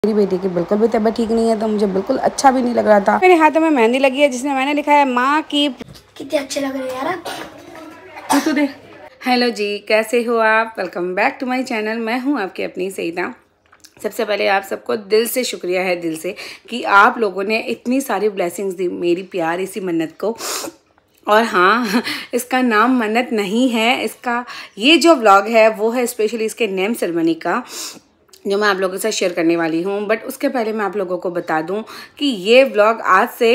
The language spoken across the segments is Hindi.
मेरी बेटी की बिल्कुल भी तबीयत ठीक नहीं है, तो मुझे बिल्कुल अच्छा भी नहीं लग रहा था। मेरे हाथों में मेहंदी लगी है जिसमें मैंने लिखा है माँ की। कितने अच्छे लग रहे हैं यार। तू तो दे। हेलो जी, कैसे हो आप? Welcome back to my channel. मैं हूँ आपकी अपनी सईदा। सबसे पहले आप सबको दिल से शुक्रिया है, दिल से, कि आप लोगों ने इतनी सारी ब्लेसिंग्स दी मेरी प्यारी सी मन्नत को। और हाँ, इसका नाम मन्नत नहीं है, इसका ये जो व्लॉग है वो है स्पेशली इसके नेम सेरेमनी का, जो मैं आप लोगों के साथ शेयर करने वाली हूँ। बट उसके पहले मैं आप लोगों को बता दूँ कि ये व्लॉग आज से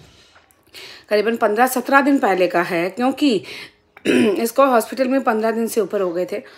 करीबन 15-17 दिन पहले का है, क्योंकि इसको हॉस्पिटल में 15 दिन से ऊपर हो गए थे।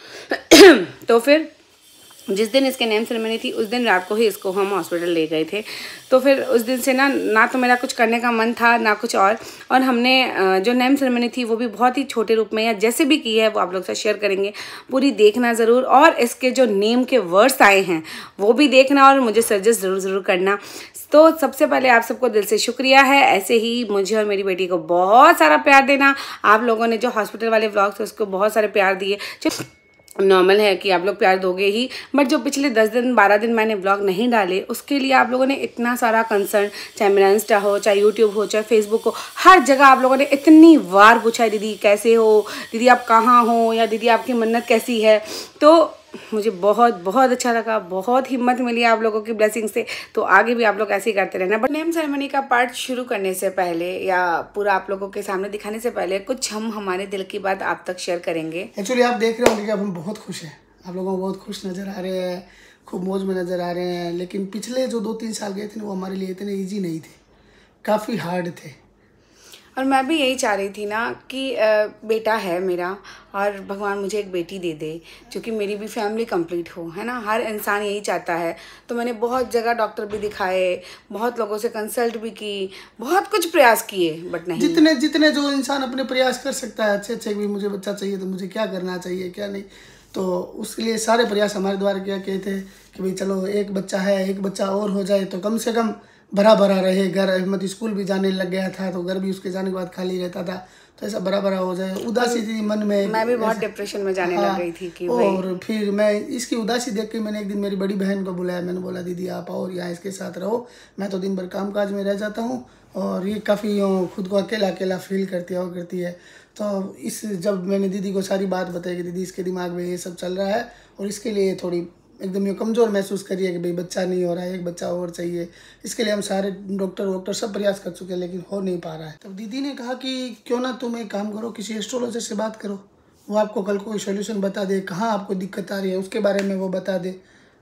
तो फिर जिस दिन इसके नेम सेरेमनी थी उस दिन रात को ही इसको हम हॉस्पिटल ले गए थे। तो फिर उस दिन से ना तो मेरा कुछ करने का मन था ना कुछ और हमने जो नेम सेरेमनी थी वो भी बहुत ही छोटे रूप में या जैसे भी की है वो आप लोग से शेयर करेंगे, पूरी देखना ज़रूर। और इसके जो नेम के वर्ड्स आए हैं वो भी देखना और मुझे सजेस्ट ज़रूर करना। तो सबसे पहले आप सबको दिल से शुक्रिया है, ऐसे ही मुझे और मेरी बेटी को बहुत सारा प्यार देना। आप लोगों ने जो हॉस्पिटल वाले व्लॉग्स थे उसको बहुत सारे प्यार दिए, नॉर्मल है कि आप लोग प्यार दोगे ही, बट जो पिछले 10 दिन 12 दिन मैंने ब्लॉग नहीं डाले उसके लिए आप लोगों ने इतना सारा कंसर्न, चाहे मेरा इंस्टा हो, चाहे यूट्यूब हो, चाहे फेसबुक हो, हर जगह आप लोगों ने इतनी बार पूछा है दीदी कैसे हो, दीदी आप कहाँ हो, या दीदी आपकी मन्नत कैसी है। तो मुझे बहुत बहुत अच्छा लगा, बहुत हिम्मत मिली आप लोगों की ब्लेसिंग से। तो आगे भी आप लोग ऐसे ही करते रहना। बट नेम सेरेमनी का पार्ट शुरू करने से पहले या पूरा आप लोगों के सामने दिखाने से पहले कुछ हम हमारे दिल की बात आप तक शेयर करेंगे। एक्चुअली आप देख रहे होंगे कि अब हम बहुत खुश हैं, आप लोगों को बहुत खुश नज़र आ रहे हैं, खूब मौज में नज़र आ रहे हैं। लेकिन पिछले जो 2-3 साल गए थे ना वो हमारे लिए इतने ईजी नहीं थे, काफ़ी हार्ड थे। और मैं भी यही चाह रही थी ना कि बेटा है मेरा और भगवान मुझे एक बेटी दे दे जो कि मेरी भी फैमिली कंप्लीट हो, है ना। हर इंसान यही चाहता है। तो मैंने बहुत जगह डॉक्टर भी दिखाए, बहुत लोगों से कंसल्ट भी की, बहुत कुछ प्रयास किए, बट नहीं। जितने जो इंसान अपने प्रयास कर सकता है अच्छे अच्छे, भी मुझे बच्चा चाहिए तो मुझे क्या करना चाहिए क्या नहीं, तो उसके लिए सारे प्रयास हमारे द्वारा किया गए थे कि भाई चलो एक बच्चा है, एक बच्चा और हो जाए तो कम से कम भरा भरा रहे घर। अहमद स्कूल भी जाने लग गया था तो घर भी उसके जाने के बाद खाली रहता था, तो ऐसा भरा भरा हो जाए। उदासी थी मन में, मैं भी बहुत डिप्रेशन में जाने लग गई थी कि और फिर मैं इसकी उदासी देख के मैंने एक दिन मेरी बड़ी बहन को बुलाया। मैंने बोला दीदी आप आओ यहाँ इसके साथ रहो, मैं तो दिन भर कामकाज में रह जाता हूँ और ये काफ़ी खुद को अकेला अकेला फील करती है। तो जब मैंने दीदी को सारी बात बताई कि दीदी इसके दिमाग में ये सब चल रहा है और इसके लिए थोड़ी एकदम ये कमज़ोर महसूस करिए कि भाई बच्चा नहीं हो रहा है, एक बच्चा और चाहिए। इसके लिए हम सारे डॉक्टर सब प्रयास कर चुके हैं लेकिन हो नहीं पा रहा है। तब दीदी ने कहा कि क्यों ना तुम एक काम करो, किसी एस्ट्रोलॉजर से बात करो, वो आपको कल कोई सोल्यूशन बता दे, कहाँ आपको दिक्कत आ रही है उसके बारे में वो बता दे।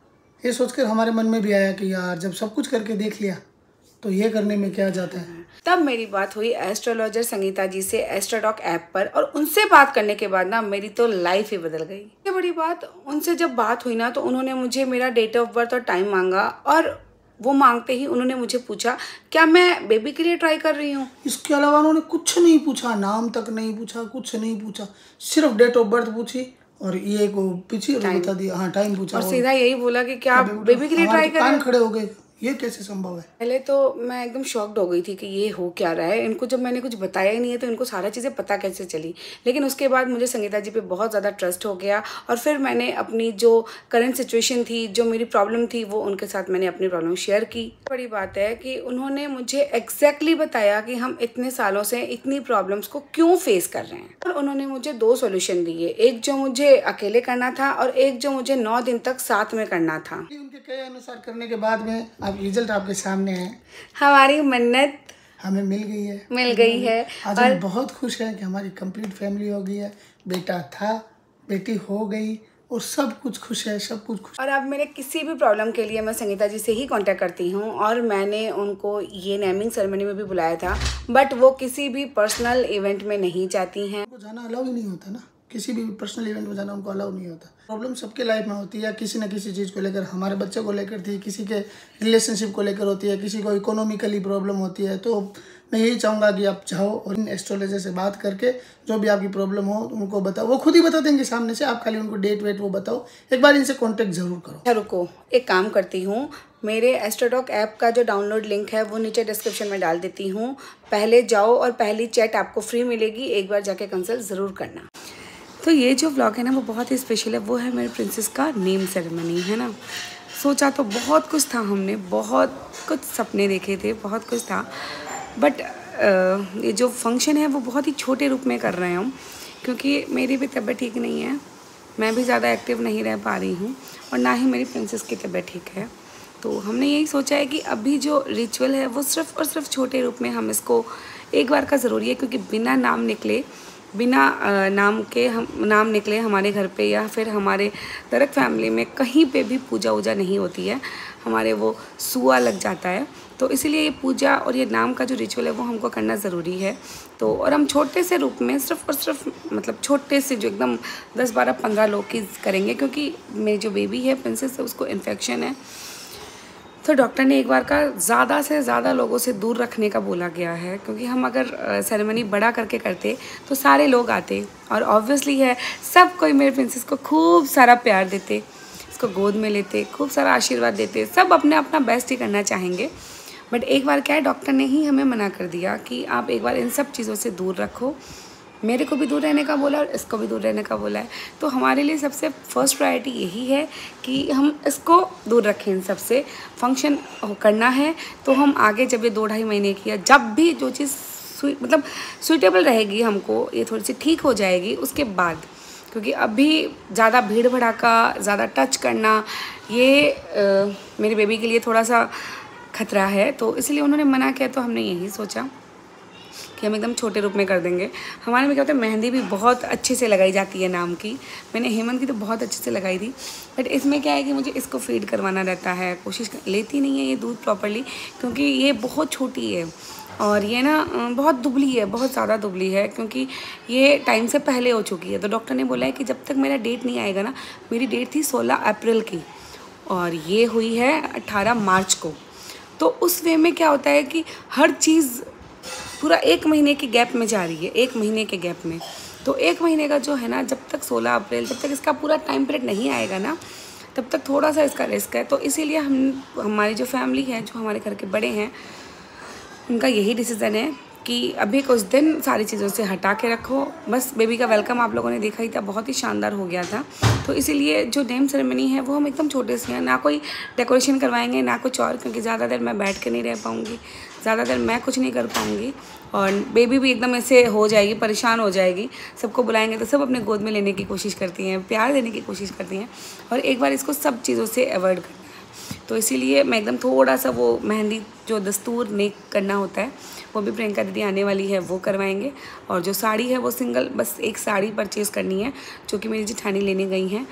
ये सोचकर हमारे मन में भी आया कि यार जब सब कुछ करके देख लिया तो ये करने में क्या जाता है। तब मेरी बात हुई एस्ट्रोलॉजर संगीता जी से एस्ट्रोडॉक ऐप पर, और उनसे बात करने के बाद ना मेरी तो लाइफ ही बदल गई। ये बड़ी बात, उनसे जब बात हुई ना तो उन्होंने मुझे मेरा डेट ऑफ बर्थ और टाइम मांगा, और वो मांगते ही उन्होंने मुझे पूछा क्या मैं बेबी के लिए ट्राई कर रही हूँ। इसके अलावा उन्होंने कुछ नहीं पूछा, नाम तक नहीं पूछा, कुछ नहीं पूछा, सिर्फ डेट ऑफ बर्थ पूछी और ये को पीछे बता दिया, हाँ टाइम पूछा और सीधा यही बोला कि क्या आप बेबी के लिए ट्राई कर रहे हो। खड़े हो गए, ये कैसे संभव है। पहले तो मैं एकदम शॉक्ड हो गई थी कि ये हो क्या रहा है। इनको जब मैंने कुछ बताया ही नहीं है तो इनको सारा चीज़ें पता कैसे चली। लेकिन उसके बाद मुझे संगीता जी पे बहुत ज़्यादा ट्रस्ट हो गया और फिर मैंने अपनी जो करंट सिचुएशन थी, जो मेरी प्रॉब्लम थी, वो उनके साथ मैंने अपनी प्रॉब्लम शेयर की। बड़ी बात है कि उन्होंने मुझे एग्जैक्टली बताया कि हम इतने सालों से इतनी प्रॉब्लम्स को क्यों फेस कर रहे हैं, और उन्होंने मुझे 2 सोल्यूशन दिए, एक जो मुझे अकेले करना था और एक जो मुझे 9 दिन तक साथ में करना था। उनके कहे अनुसार करने के बाद में अब रिजल्ट आपके सामने है। हमारी मन्नत हमें मिल गई है। आज हम बहुत खुश हैं कि हमारी कंप्लीट फैमिली हो गई है, बेटा था, बेटी हो गई और सब कुछ खुश है, सब कुछ खुश। और अब मेरे किसी भी प्रॉब्लम के लिए मैं संगीता जी से ही कांटेक्ट करती हूँ, और मैंने उनको ये नेमिंग सेरेमनी में भी बुलाया था, बट वो किसी भी पर्सनल इवेंट में नहीं जाती हैं। उनको जाना अलाउ ही नहीं होता ना, किसी भी पर्सनल इवेंट में जाना उनको अलाउ नहीं होता। प्रॉब्लम सबके लाइफ में होती है, किसी न किसी चीज़ को लेकर, हमारे बच्चे को लेकर थी, किसी के रिलेशनशिप को लेकर होती है, किसी को इकोनॉमिकली प्रॉब्लम होती है। तो मैं यही चाहूँगा कि आप जाओ और इन एस्ट्रोलॉजर से बात करके जो भी आपकी प्रॉब्लम हो उनको बताओ, वो खुद ही बता देंगे सामने से। आप खाली उनको डेट वेट वो बताओ, एक बार इनसे कॉन्टेक्ट जरूर करो। अच्छा रुको, एक काम करती हूँ, मेरे एस्ट्रोडॉक ऐप का जो डाउनलोड लिंक है वो नीचे डिस्क्रिप्शन में डाल देती हूँ। पहले जाओ और पहली चैट आपको फ्री मिलेगी, एक बार जाके कंसल्ट ज़रूर करना। तो ये जो व्लॉग है ना वो बहुत ही स्पेशल है, वो है मेरे प्रिंसेस का नेम सेरेमनी, है ना। सोचा तो बहुत कुछ था, हमने बहुत कुछ सपने देखे थे, बहुत कुछ था, बट ये जो फंक्शन है वो बहुत ही छोटे रूप में कर रहे हैं हम, क्योंकि मेरी भी तबीयत ठीक नहीं है, मैं भी ज़्यादा एक्टिव नहीं रह पा रही हूँ और ना ही मेरी प्रिंसेस की तबीयत ठीक है। तो हमने यही सोचा है कि अभी जो रिचुअल है वो सिर्फ़ और सिर्फ छोटे रूप में हम इसको एक बार का ज़रूरी है, क्योंकि बिना नाम निकले हमारे घर पे या फिर हमारे दरक फैमिली में कहीं पे भी पूजा वूजा नहीं होती है, हमारे वो सुआ लग जाता है। तो इसीलिए ये पूजा और ये नाम का जो रिचुअल है वो हमको करना ज़रूरी है। तो और हम छोटे से रूप में सिर्फ़ और सिर्फ मतलब छोटे से जो एकदम 10, 12, 15 लोग की करेंगे, क्योंकि मेरी जो बेबी है प्रिंसेस है उसको इन्फेक्शन है। तो डॉक्टर ने एक बार का ज़्यादा से ज़्यादा लोगों से दूर रखने का बोला गया है, क्योंकि हम अगर सेरेमनी बड़ा करके करते तो सारे लोग आते और ऑब्वियसली है सब कोई मेरे प्रिंसेस को खूब सारा प्यार देते, इसको गोद में लेते, खूब सारा आशीर्वाद देते, सब अपने अपना बेस्ट ही करना चाहेंगे। बट एक बार क्या है, डॉक्टर ने ही हमें मना कर दिया कि आप एक बार इन सब चीज़ों से दूर रखो। मेरे को भी दूर रहने का बोला और इसको भी दूर रहने का बोला है। तो हमारे लिए सबसे फर्स्ट प्रायोरिटी यही है कि हम इसको दूर रखें इन सब से। फंक्शन करना है तो हम आगे जब ये 2-2.5 महीने की है, जब भी जो चीज़ मतलब सूटेबल रहेगी हमको, ये थोड़ी सी ठीक हो जाएगी उसके बाद, क्योंकि अभी ज़्यादा भीड़ भड़ाका, ज़्यादा टच करना ये मेरे बेबी के लिए थोड़ा सा खतरा है। तो इसलिए उन्होंने मना किया, तो हमने यही सोचा कि हम एकदम छोटे रूप में कर देंगे। हमारे में क्या होता है, मेहंदी भी बहुत अच्छे से लगाई जाती है नाम की। मैंने हेमंत की तो बहुत अच्छे से लगाई थी, बट इसमें क्या है कि मुझे इसको फीड करवाना रहता है, लेती नहीं है ये दूध प्रॉपरली, क्योंकि ये बहुत छोटी है और ये ना बहुत दुबली है, बहुत ज़्यादा दुबली है, क्योंकि ये टाइम से पहले हो चुकी है। तो डॉक्टर ने बोला है कि जब तक मेरा डेट नहीं आएगा ना, मेरी डेट थी 16 अप्रैल की और ये हुई है 18 मार्च को। तो उस वे में क्या होता है कि हर चीज़ पूरा 1 महीने के गैप में जा रही है, 1 महीने के गैप में। तो 1 महीने का जो है ना, जब तक 16 अप्रैल, जब तक इसका पूरा टाइम पीरियड नहीं आएगा ना, तब तक थोड़ा सा इसका रिस्क है। तो इसीलिए हमारी जो फैमिली है, जो हमारे घर के बड़े हैं, उनका यही डिसीज़न है कि अभी कुछ दिन सारी चीज़ों से हटा के रखो। बस बेबी का वेलकम आप लोगों ने देखा ही था, बहुत ही शानदार हो गया था। तो इसीलिए जो नेम सेरेमनी है वो हम एकदम छोटे से हैं, ना कोई डेकोरेशन करवाएंगे ना कुछ और, क्योंकि ज़्यादा देर मैं बैठ के नहीं रह पाऊँगी, ज़्यादा देर मैं कुछ नहीं कर पाऊँगी और बेबी भी एकदम ऐसे हो जाएगी, परेशान हो जाएगी। सबको बुलाएंगे तो सब अपने गोद में लेने की कोशिश करती हैं, प्यार देने की कोशिश करती हैं, और एक बार इसको सब चीज़ों से अवॉइड करना है। तो इसीलिए मैं एकदम थोड़ा सा वो मेहंदी जो दस्तूर नेक करना होता है वो भी प्रियंका दीदी आने वाली है, वो करवाएंगे। और जो साड़ी है वो सिंगल बस एक साड़ी परचेज़ करनी है, जो कि मेरी जेठानी लेने गई हैं,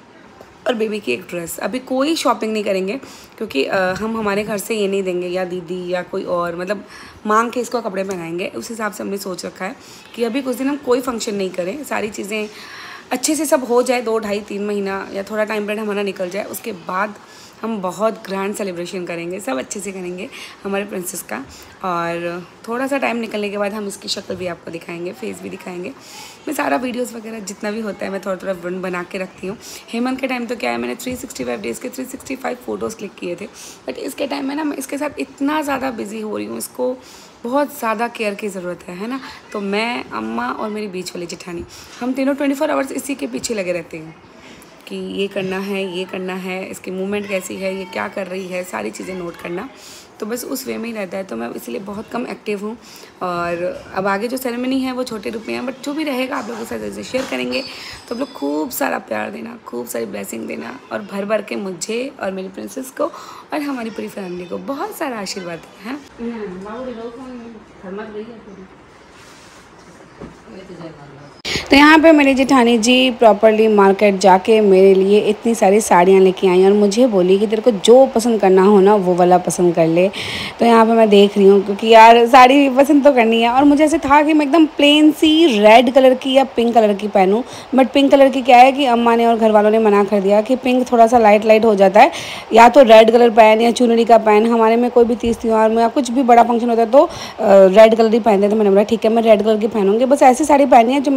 और बेबी की एक ड्रेस। अभी कोई शॉपिंग नहीं करेंगे, क्योंकि हम हमारे घर से ये नहीं देंगे, या दीदी या कोई और मतलब मांग के इसको कपड़े पहनाएंगे। उस हिसाब से हमने सोच रखा है कि अभी कुछ दिन हम कोई फंक्शन नहीं करें, सारी चीज़ें अच्छे से सब हो जाए, 2, 2.5, 3 महीना या थोड़ा टाइम पीरियड हमारा निकल जाए, उसके बाद हम बहुत ग्रैंड सेलिब्रेशन करेंगे, सब अच्छे से करेंगे हमारे प्रिंसेस का। और थोड़ा सा टाइम निकलने के बाद हम इसकी शक्ल भी आपको दिखाएंगे, फेस भी दिखाएंगे। मैं सारा वीडियोस वगैरह जितना भी होता है मैं थोड़ा थोड़ा बना के रखती हूँ। हेमंत के टाइम तो क्या है, मैंने 365 डेज़ के 365 फ़ोटोज़ क्लिक किए थे, बट इसके टाइम में ना मैं इसके साथ इतना ज़्यादा बिजी हो रही हूँ, इसको बहुत ज़्यादा केयर की ज़रूरत है ना। तो मैं, अम्मा और मेरी बीच वाली जेठानी, हम तीनों 24 आवर्स इसी के पीछे लगे रहते हैं कि ये करना है, ये करना है, इसकी मूवमेंट कैसी है, ये क्या कर रही है, सारी चीज़ें नोट करना। तो बस उस वे में ही रहता है, तो मैं इसलिए बहुत कम एक्टिव हूँ। और अब आगे जो सेरेमनी है वो छोटे रूप में है, बट जो भी रहेगा आप लोगों के साथ जैसे शेयर करेंगे। तो आप लोग खूब सारा प्यार देना, खूब सारी ब्लेसिंग देना, और भर भर के मुझे और मेरी प्रिंसेस को और हमारी पूरी फैमिली को बहुत सारा आशीर्वाद देना है। तो यहाँ पे मेरी जेठानी जी प्रॉपरली मार्केट जाके मेरे लिए इतनी सारी साड़ियाँ लेके आई और मुझे बोली कि तेरे को जो पसंद करना हो ना वो वाला पसंद कर ले। तो यहाँ पे मैं देख रही हूँ, क्योंकि यार साड़ी पसंद तो करनी है, और मुझे ऐसे था कि मैं एकदम प्लेन सी रेड कलर की या पिंक कलर की पहनूँ। बट पिंक कलर की क्या है कि अम्मा ने और घर वालों ने मना कर दिया कि पिंक थोड़ा सा लाइट हो जाता है, या तो रेड कलर पहन या चुनरी का पहन। हमारे में कोई भी तीज त्योहार में या कुछ भी बड़ा फंक्शन होता है तो रेड कलर ही पहनते। तो मैंने बोला ठीक है, मैं रेड कलर की पहनूँगी। बस ऐसी साड़ी पहनी है जो मेरी बेटी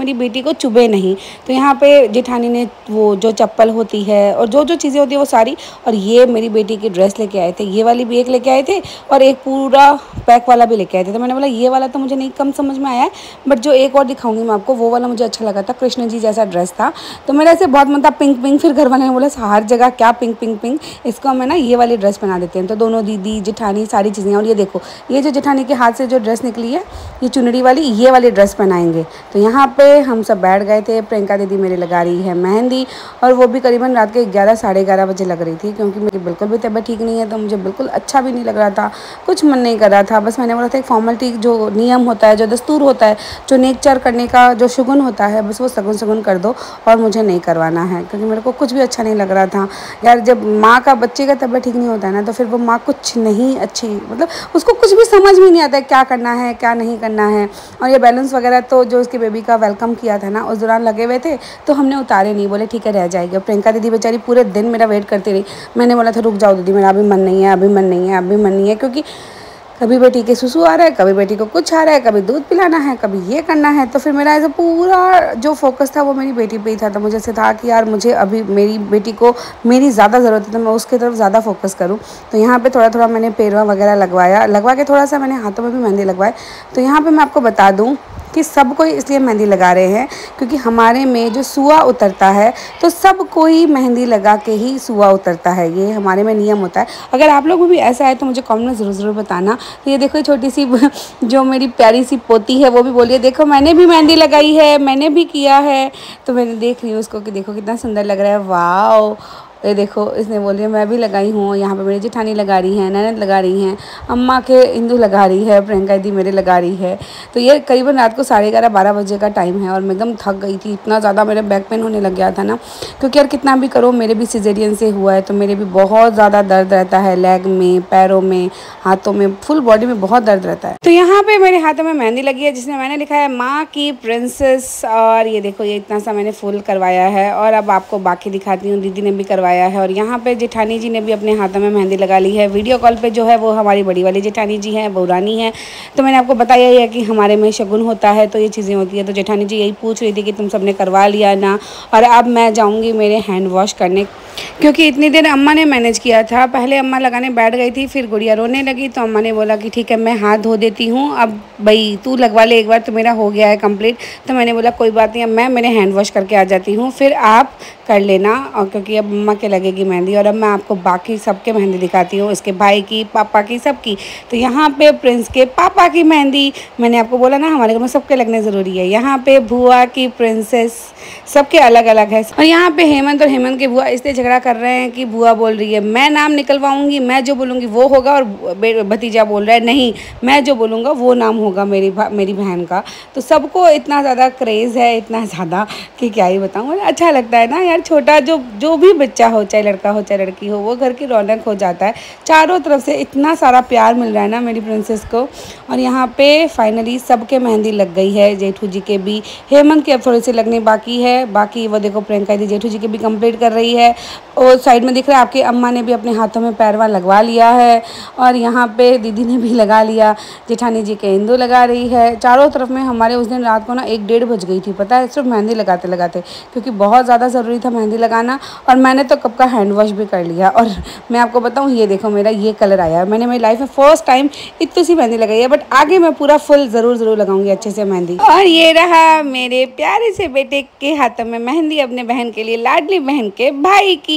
बेटी को चुभे नहीं। तो यहाँ पे जेठानी ने वो जो चप्पल होती है और जो जो चीज़ें होती है वो सारी, और ये मेरी बेटी की ड्रेस लेके आए थे, ये वाली भी एक लेके आए थे और एक पूरा पैक वाला भी लेके आए थे। तो मैंने बोला ये वाला तो मुझे नहीं कम समझ में आया है, बट जो एक और दिखाऊंगी मैं आपको वो वाला मुझे अच्छा लगा था, कृष्ण जी जैसा ड्रेस था। तो मेरा ऐसे बहुत मन था पिंक पिंक, फिर घर वाले ने बोला हर जगह क्या पिंक पिंक पिंक, इसको हमें ना ये वाली ड्रेस पहना देते हैं। तो दोनों दीदी जेठानी सारी चीज़ें, और ये देखो ये जो जेठानी के हाथ से जो ड्रेस निकली है ये चुनरी वाली, ये वाली ड्रेस पहनाएंगे। तो यहाँ पे हम सब बैठ गए थे। प्रियंका दीदी मेरी लगा रही है मेहंदी, और वो भी करीबन रात के 11 साढ़े 11 बजे लग रही थी, क्योंकि मेरी बिल्कुल भी तबीयत ठीक नहीं है, तो मुझे बिल्कुल अच्छा भी नहीं लग रहा था, कुछ मन नहीं कर रहा था। बस मैंने बोला था एक फॉर्मेलिटी, जो नियम होता है, जो दस्तूर होता है, जो नेकचर करने का जो शगुन होता है, बस वो सगुन सगुन कर दो और मुझे नहीं करवाना है, क्योंकि मेरे को कुछ भी अच्छा नहीं लग रहा था यार। जब माँ का बच्चे का तबीयत ठीक नहीं होता है ना, तो फिर वो माँ कुछ नहीं अच्छी, मतलब उसको कुछ भी समझ में नहीं आता है क्या करना है क्या नहीं करना है। और ये बैलेंस वगैरह तो जो उसके बेबी का वेलकम किया था ना, उस दौरान लगे हुए थे, तो हमने उतारे नहीं, बोले ठीक है रह जाएगी। प्रियंका दीदी बेचारी पूरे दिन मेरा वेट करती रही। मैंने बोला था रुक जाओ दीदी, मेरा अभी मन नहीं है, अभी मन नहीं है, अभी मन नहीं है, क्योंकि कभी बेटी के सुसु आ रहा है, कभी बेटी को कुछ आ रहा है, कभी दूध पिलाना है, कभी ये करना है। तो फिर मेरा ऐसा पूरा जो फोकस था वो मेरी बेटी पे ही था। तो मुझे ऐसे था कि यार मुझे अभी मेरी बेटी को मेरी ज़्यादा ज़रूरत है, तो मैं उसकी तरफ ज़्यादा फोकस करूँ। तो यहाँ पे थोड़ा थोड़ा मैंने पैरवा वगैरह लगवा के थोड़ा सा मैंने हाथों में भी मेहंदी लगवाए। तो यहाँ पर मैं आपको बता दूँ कि सब कोई इसलिए मेहंदी लगा रहे हैं क्योंकि हमारे में जो सुआ उतरता है, तो सब कोई मेहंदी लगा के ही सुआ उतरता है, ये हमारे में नियम होता है। अगर आप लोगों में भी ऐसा है तो मुझे कमेंट में ज़रूर बताना। तो ये देखो छोटी सी जो मेरी प्यारी सी पोती है वो भी बोलिए देखो मैंने भी मेहंदी लगाई है, मैंने भी किया है। तो मैंने देख रही हूँ उसको कि देखो कितना सुंदर लग रहा है, वाओ। ये देखो इसने बोली मैं भी लगाई हूँ। यहाँ पे मेरी जेठानी लगा रही है, ननद लगा रही हैं, अम्मा के इंदू लगा रही है, प्रियंका दी मेरे लगा रही है। तो ये करीबन रात को 11:30 12 बजे का टाइम है, और मैं एकदम थक गई थी, इतना ज़्यादा मेरे बैक पेन होने लग गया था ना, क्योंकि यार कितना भी करो मेरे भी सिजेरियन से हुआ है, तो मेरे भी बहुत ज़्यादा दर्द रहता है, लेग में, पैरों में, हाथों में, फुल बॉडी में बहुत दर्द रहता है। तो यहाँ पे मेरे हाथों में मेहंदी लगी है जिसमें मैंने लिखा है माँ की प्रिंसेस, और ये देखो ये इतना सा मैंने फुल करवाया है। और अब आपको बाकी दिखाती हूँ, दीदी ने भी करवाया है, और यहाँ पे जेठानी जी ने भी अपने हाथों में मेहंदी लगा ली है। वीडियो कॉल पे जो है वो हमारी बड़ी वाली जेठानी जी हैं, बहुरानी है। तो मैंने आपको बताया ही है कि हमारे में शगुन होता है तो ये चीज़ें होती है। तो जेठानी जी यही पूछ रही थी कि तुम सबने करवा लिया ना, और अब मैं जाऊँगी मेरे हैंड वॉश करने, क्योंकि इतनी देर अम्मा ने मैनेज किया था। पहले अम्मा लगाने बैठ गई थी, फिर गुड़िया रोने लगी, तो अम्मा ने बोला कि ठीक है मैं हाथ धो देती हूँ, अब भाई तू लगवा ले एक बार, तो मेरा हो गया है कंप्लीट। तो मैंने बोला कोई बात नहीं, अब मैं मेरे हैंड वॉश करके आ जाती हूँ, फिर आप कर लेना, और क्योंकि अब अम्मा के लगेगी मेहंदी। और अब मैं आपको बाकी सबके मेहंदी दिखाती हूँ, इसके भाई की, पापा की, सबकी। तो यहाँ पे प्रिंस के पापा की मेहंदी, मैंने आपको बोला ना हमारे घर में सबके लगने ज़रूरी है। यहाँ पे बुआ की प्रिंसेस, सबके अलग अलग है। और यहाँ पे हेमंत और हेमंत के बुआ इसलिए झगड़ा कर रहे हैं कि बुआ बोल रही है मैं नाम निकलवाऊंगी, मैं जो बोलूँगी वो होगा, और भतीजा बोल रहा है नहीं मैं जो बोलूँगा वो नाम होगा मेरी बहन का। तो सबको इतना ज़्यादा क्रेज़ है, इतना ज़्यादा कि क्या ही बताऊँ। अच्छा लगता है ना यार, छोटा जो भी बच्चा हो, चाहे लड़का हो चाहे लड़की हो, वो घर की रौनक हो जाता है। चारों तरफ से इतना सारा प्यार मिल रहा है ना मेरी प्रिंसेस को। और यहाँ पे फाइनली सबके मेहंदी लग गई है, जेठू जी के भी, हेमंत की अब थोड़ी सी लगनी बाकी है, बाकी वो देखो प्रियंका दी जेठू जी के भी कंप्लीट कर रही है। और साइड में दिख रहा है आपकी अम्मा ने भी अपने हाथों में पैरवा लगवा लिया है, और यहाँ पे दीदी ने भी लगा लिया, जेठानी जी के इंदू लगा रही है। चारों तरफ में हमारे उस दिन रात को ना 1-1:30 बज गई थी, पता है, सिर्फ मेहंदी लगाते लगाते, क्योंकि बहुत ज़्यादा ज़रूरी था मेहंदी लगाना। और मैंने तो कब का हैंड वॉश भी कर लिया। और मैं आपको बताऊँ ये देखो मेरा ये कलर आया, मैंने मेरी लाइफ में फर्स्ट टाइम इतनी सी मेहंदी लगाई है, बट आगे मैं पूरा फुल ज़रूर लगाऊंगी अच्छे से मेहंदी। और ये रहा मेरे प्यारे से बेटे के हाथों में मेहंदी, अपने बहन के लिए, लाडली बहन के भाई की।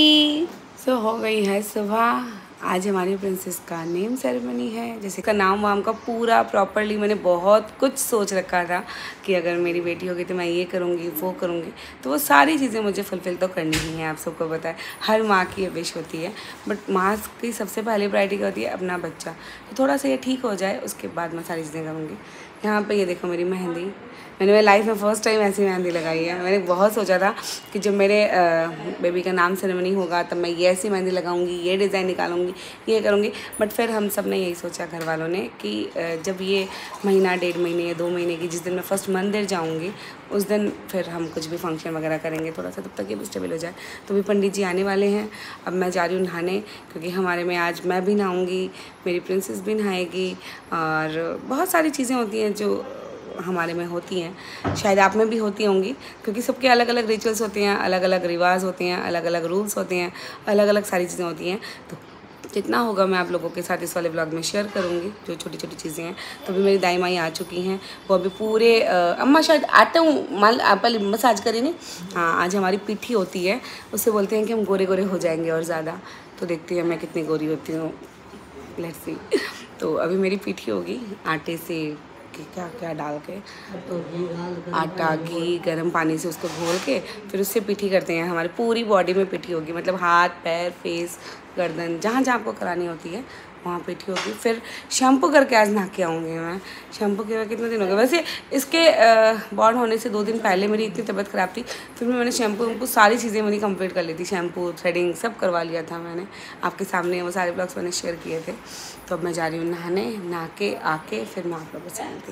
सो हो गई है सुबह, आज हमारी प्रिंसेस का नेम सेरेमनी है। जैसे का नाम वाम का पूरा प्रॉपरली मैंने बहुत कुछ सोच रखा था कि अगर मेरी बेटी होगी तो मैं ये करूँगी वो करूँगी, तो वो सारी चीज़ें मुझे फुलफिल तो करनी ही है। आप सबको पता है हर माँ की ये विश होती है, बट माँ की सबसे पहली प्रायोरिटी क्या होती है, अपना बच्चा। तो थोड़ा सा ये ठीक हो जाए उसके बाद मैं सारी चीज़ें करूँगी। यहाँ पे ये देखो मेरी मेहंदी, मैंने मेरी लाइफ में फ़र्स्ट टाइम ऐसी मेहंदी लगाई है। मैंने बहुत सोचा था कि जब मेरे बेबी का नाम सेरेमनी होगा तब मैं ये ऐसी मेहंदी लगाऊंगी, ये डिज़ाइन निकालूंगी, ये करूंगी। बट फिर हम सब ने यही सोचा घर वालों ने कि जब ये महीना 1.5 महीने या 2 महीने की, जिस दिन मैं फर्स्ट मंदिर जाऊंगी उस दिन फिर हम कुछ भी फंक्शन वगैरह करेंगे, थोड़ा सा तब तक ये भी स्टेबल हो जाए। तो भी पंडित जी आने वाले हैं, अब मैं जा रही हूँ नहाने, क्योंकि हमारे में आज मैं भी नहाऊँगी, मेरी प्रिंसेस भी नहाएगी, और बहुत सारी चीज़ें होती हैं जो हमारे में होती हैं, शायद आप में भी होती होंगी, क्योंकि सबके अलग अलग रिचुअल्स होते हैं, अलग अलग रिवाज होते हैं, अलग अलग रूल्स होते हैं, अलग अलग सारी चीज़ें होती हैं। तो जितना होगा मैं आप लोगों के साथ इस वाले ब्लॉग में शेयर करूँगी, जो छोटी छोटी चीज़ें हैं। तो अभी मेरी दाई माई आ चुकी हैं, वो अभी पूरे अम्मा शायद आते हूँ माल पहले मसाज करी नहीं। हाँ, आज हमारी पीठी होती है, उससे बोलते हैं कि हम गोरे गोरे हो जाएंगे और ज़्यादा। तो देखती हैं मैं कितनी गोरी होती हूँ, लेट्स सी। तो अभी मेरी पीठी होगी आटे से क्या क्या डाल के, तो आटा घी गर्म पानी से उसको घोल के फिर उससे पीठी करते हैं। हमारी पूरी बॉडी में पीठी होगी, मतलब हाथ पैर फेस गर्दन जहाँ जहाँ आपको करानी होती है वहाँ पीठी होगी। फिर शैम्पू करके आज नहा के आऊँगी मैं। शैम्पू के कितने दिन हो गए, वैसे इसके बॉर्न होने से 2 दिन पहले मेरी इतनी तबीयत ख़राब थी, फिर मैंने शैम्पू सारी चीज़ें मेरी कंप्लीट कर ली थी। शैम्पू थ्रेडिंग सब करवा लिया था मैंने, आपके सामने वो सारे ब्लॉग्स मैंने शेयर किए थे। तो अब मैं जा रही हूँ नहाने, नहा के आके फिर मैं आप लोगों से मिलती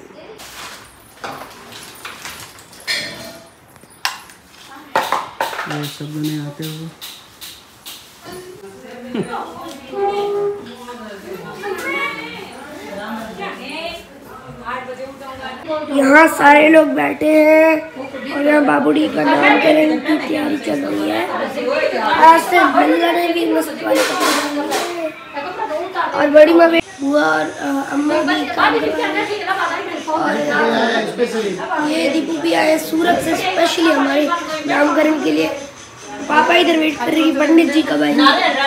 हूँ। सब जने आते हुए यहाँ सारे लोग बैठे हैं और यहाँ बाबूडी का नामकरण की तैयारी चल रही है। आज से बल्ला ने भी मस्त वाले कपड़े और बड़ी माँ बुआ और अम्मा भी काम कर रही है। और ये दीपू भी आए सूरत से स्पेशली हमारे नामकरण के लिए। पापा इधर वेट कर रही है पंडित जी कब आएंगे।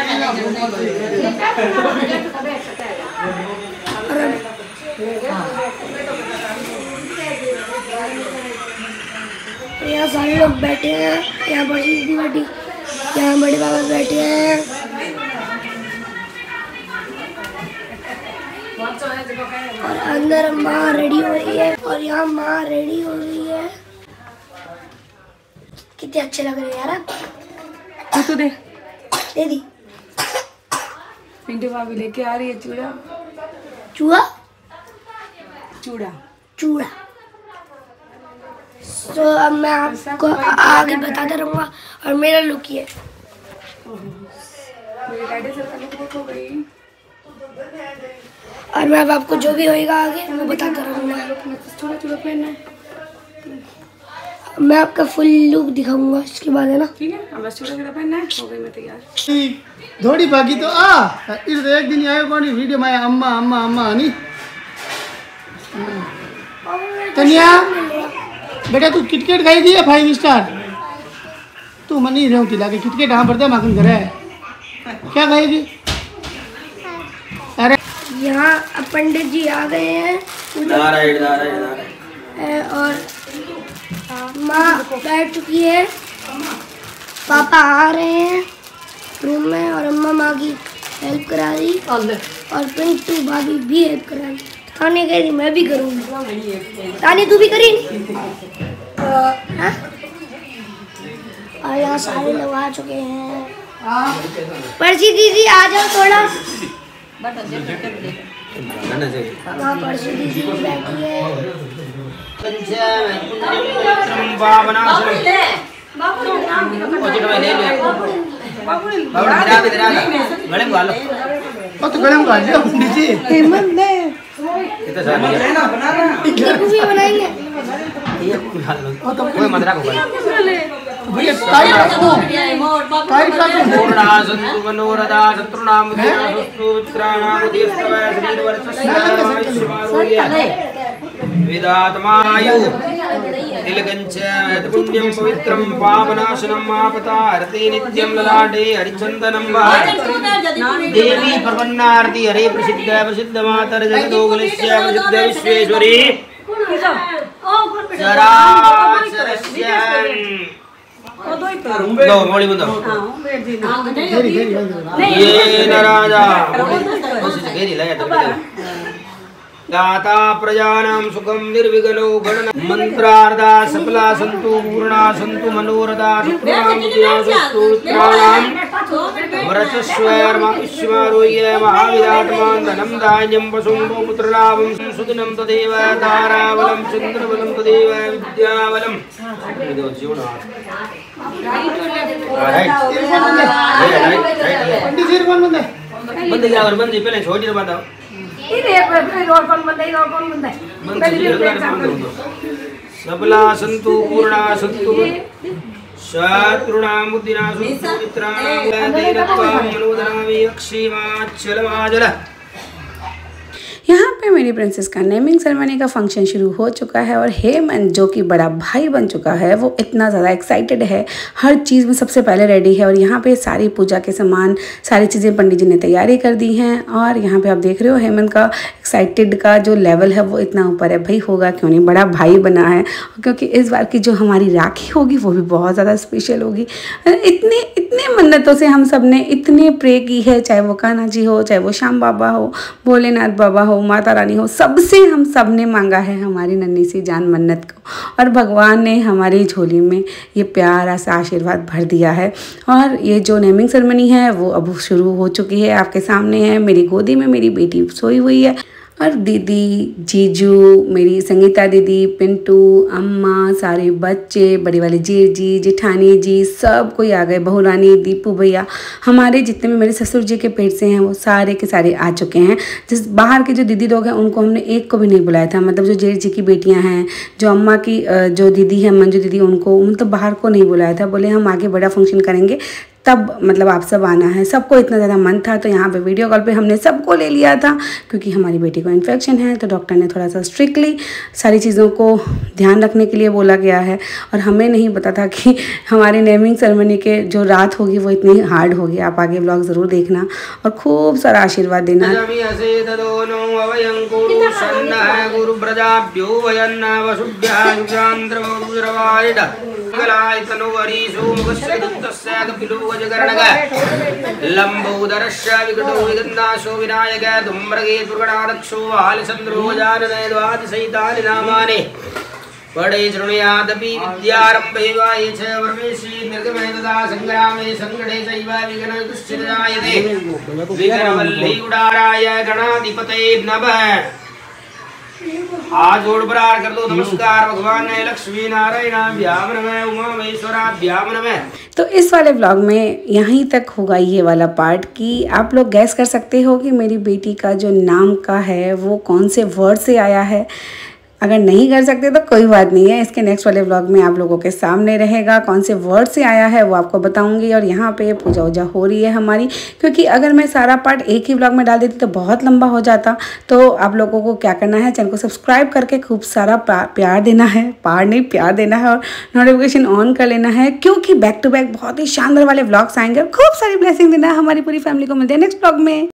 यहाँ सारे लोग बैठे हैं, यहाँ बड़ी दीदी बैठी, यहाँ बड़े बाबा बैठे हैं। और अंदर माँ रेडी हो रही है और यहाँ माँ रेडी हो रही है। कितने अच्छे लग रहे हैं यार। तो दे दी पिंटू भाभी लेके आ रही है चूड़ा चूड़ा चूड़ा चूड़ा। तो अब मैं आपको आगे बताता रहूँगा। और मेरा लुक ये और मैं अब आपको जो भी होएगा आगे वो बताता रहूँगा। चूड़ा चूड़ा पहनना है, मैं आपका फुल लुक दिखाऊंगा इसके बाद, है ना। ठीक है। अब बस चूड़ा चूड़ा पहनना है, हो गई मैं तैयार। थोड़ी बाकी तो इस एक दिन आयो कौन वीडियो में अम्मा अम्मा अम्मा नहीं तनिया बेटा तू किटकेट खाएगी या 5 स्टार? तू मन नहीं रहती लाके किटकेट हाँ बढ़ते माखन घर है क्या खाएगी? अरे यहाँ पंडित जी आ गए हैं और माँ बैठ चुकी है, पापा आ रहे हैं रूम में और अम्मा माँ की हेल्प करा रही और पिंटू भाभी भी हेल्प करा रही। तानी कह रही मैं भी करूँगी, तानी तू भी करी? हाँ? और यहाँ सारे लोग आ चुके हैं। पर्ची दीदी आ जाओ थोड़ा। वहाँ पर्ची दीदी बैठी है। तो गले में गालियाँ पंडित जी हेमंत ने भी बनाएंगे। कोई मदरा को भैया टाइट रखो पूर्णा संतु मनोरथा शत्रुनाम सुस्तु वित्राणाम उदयस्तवय शरीरवर्चस्व वेदात्मायु तिलकञ्च पुण्यं पवित्रं पावनाशनं आपतारते नित्यं ललाटे हरिचन्दनं वा देवी प्रपन्नार्ति हरे प्रसिद्ध प्रसिद्ध मातर जगदोगलस्य प्रसिद्ध विश्वेश्वरी चराचरस्य दो मोड़ी बंदो ये नराजा घेरी लाया तो दाता प्रजानां सुखं निर्विघ्नो गणना मंत्रार्धा सफला सन्तु पूर्णा सन्तु मनोरथा शत्रुनां विनाशस्तु वित्राणां वरचस्वैर्मारोह्य महाविराटमान् धनं धान्यं वसुं पुत्रलाभं सुदिनं तदेव ताराबलं चन्द्रबलं तदेव विद्याबलं बंदी पहले छोटी बताओ सबला संतु पूर्णा संतु शत्रुणां बुद्धिनां संतु मित्राणां दैनत्वां मनोदनामि अक्षीमाच्चलमाजल। यहाँ पे मेरी प्रिंसेस का नेमिंग सेरेमनी का फंक्शन शुरू हो चुका है और हेमंत जो कि बड़ा भाई बन चुका है वो इतना ज़्यादा एक्साइटेड है, हर चीज़ में सबसे पहले रेडी है। और यहाँ पे सारी पूजा के सामान, सारी चीज़ें पंडित जी ने तैयारी कर दी हैं। और यहाँ पे आप देख रहे हो हेमंत का एक्साइटेड का जो लेवल है वो इतना ऊपर है। भाई होगा क्यों नहीं, बड़ा भाई बना है। क्योंकि इस बार की जो हमारी राखी होगी वो भी बहुत ज़्यादा स्पेशल होगी। इतने मन्नतों से हम सब ने इतने प्रे की है, चाहे वो कान्हा जी हो, चाहे वो श्याम बाबा हो, भोलेनाथ बाबा हो, माता रानी हो, सबसे हम सब ने मांगा है हमारी नन्ही सी जान मन्नत को। और भगवान ने हमारी झोली में ये प्यारा सा आशीर्वाद भर दिया है। और ये जो नेमिंग सेरेमनी है वो अब शुरू हो चुकी है, आपके सामने है। मेरी गोदी में मेरी बेटी सोई हुई है और दीदी, जीजू, मेरी संगीता दीदी, पिंटू, अम्मा, सारे बच्चे, बड़ी वाली जी, जेठानी जी, सब कोई आ गए। बहू रानी, दीपू भैया, हमारे जितने भी मेरे ससुर जी के पेट से हैं वो सारे के सारे आ चुके हैं। जिस बाहर के जो दीदी लोग हैं उनको हमने एक को भी नहीं बुलाया था। मतलब जो जेठ जी की बेटियां हैं, जो अम्मा की जो दीदी है मंजू दीदी, उनको मतलब बाहर को नहीं बुलाया था। बोले हम आगे बड़ा फंक्शन करेंगे तब मतलब आप सब आना है। सबको इतना ज़्यादा मन था तो यहाँ पे वीडियो कॉल पे हमने सबको ले लिया था। क्योंकि हमारी बेटी को इन्फेक्शन है तो डॉक्टर ने थोड़ा सा स्ट्रिक्टली सारी चीज़ों को ध्यान रखने के लिए बोला गया है। और हमें नहीं पता था कि हमारी नेमिंग सेरेमनी के जो रात होगी वो इतनी हार्ड होगी। आप आगे ब्लॉग ज़रूर देखना और खूब सारा आशीर्वाद देना। लंबोदरस्य विकटो विगन्नाशो विनायक धूम्रगे दुर्गणादक्षो हालचंद्रो जानदय द्वादशैतानि नामानि पडे शृणुयादपि विद्यारम्भे वा ये च वर्मेषि निर्गमे तदा संग्रामे संकटे चैव विघ्नकृष्टिर्जायते विघ्नवल्ली उडाराय गणाधिपतये नमः। हाथ जोड़ बरार कर दो नमस्कार। भगवान ने लक्ष्मी नारायणाभ्याम नमः, उमा महेश्वराभ्याम नमः। तो इस वाले व्लॉग में यहीं तक होगा ये वाला पार्ट कि आप लोग गैस कर सकते हो कि मेरी बेटी का जो नाम का है वो कौन से वर्ड से आया है। अगर नहीं कर सकते तो कोई बात नहीं है, इसके नेक्स्ट वाले व्लॉग में आप लोगों के सामने रहेगा कौन से वर्ड से आया है वो आपको बताऊंगी। और यहाँ पे पूजा वूजा हो रही है हमारी, क्योंकि अगर मैं सारा पार्ट एक ही व्लॉग में डाल देती तो बहुत लंबा हो जाता। तो आप लोगों को क्या करना है, चैनल को सब्सक्राइब करके खूब सारा प्यार देना है, प्यार देना है और नोटिफिकेशन ऑन कर लेना है। क्योंकि बैक टू बैक बहुत ही शानदार वाले व्लॉग्स आएंगे और खूब सारी ब्लेसिंग देना है हमारी पूरी फैमिली को। मिलते हैं नेक्स्ट व्लॉग में।